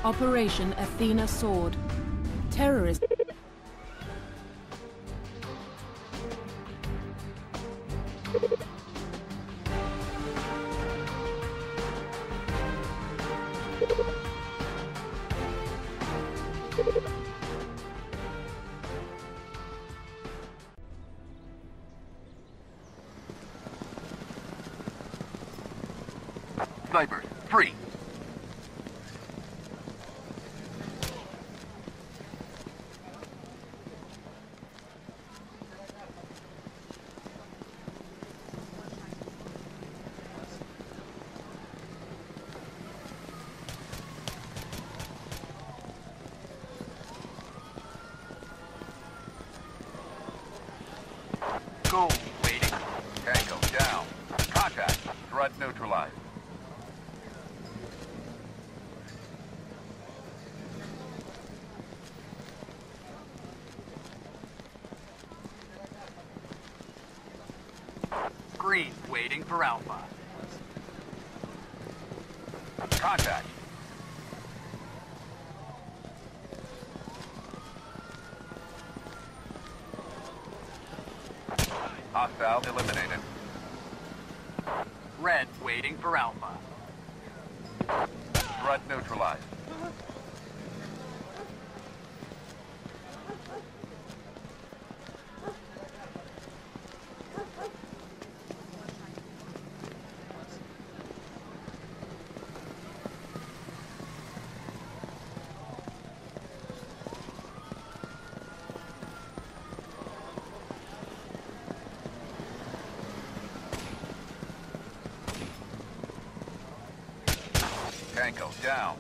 Operation Athena Sword. Terrorists. Snipers, free. Go, waiting. Tango down. Contact. Threat neutralized. Green, waiting for Alpha. Contact. Hostile eliminated. Red, waiting for Alpha. Threat neutralized. Tango down.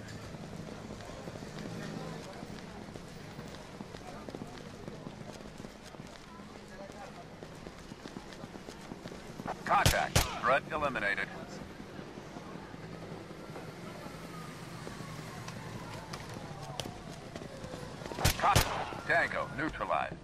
Contact. Threat eliminated. Tango neutralized.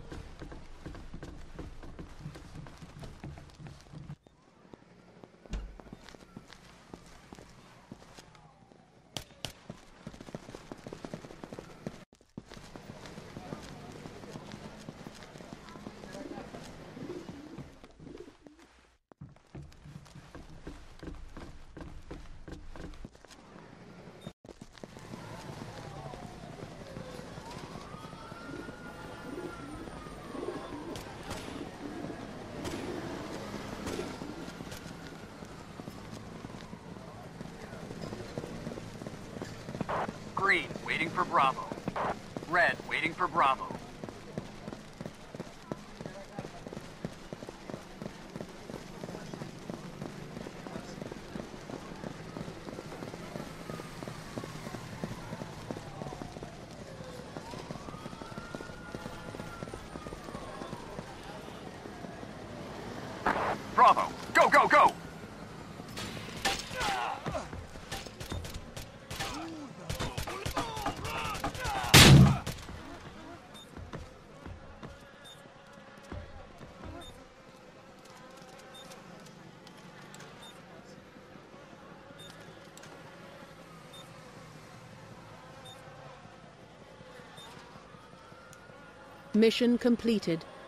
Green, waiting for Bravo. Red, waiting for Bravo. Bravo, go, go, go! Mission completed.